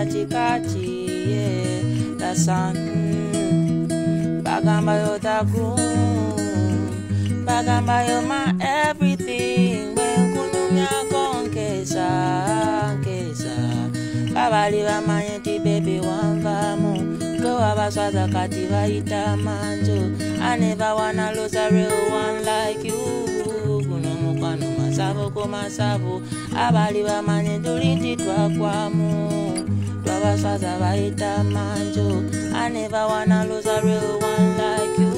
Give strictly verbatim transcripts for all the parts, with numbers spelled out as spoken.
kachi kachi, yeah, the sun. Bagamba yo the groom, bagamba yo my everything. When kununya kon kesa, kesa. Baba liva manyeti baby wanvamu. Go abaswaza kati vaita manjo. I never wanna lose a real one like you. Kuno mukano masavo ko masavo. Abaliva manyenduliti twa kwamu. Twabaswaza vaita manjo. I never wanna lose a real one like you.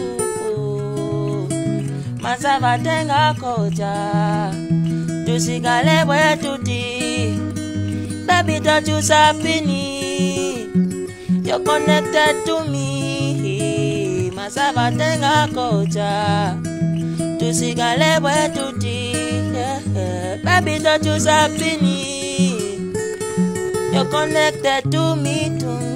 Masava tenga koja. Tusigale we tuti. Baby, don't you sapini? You're connected to me. Masava tenga koja. Tusigale we tuti. Baby, don't you sapini? You're connected to me, to me.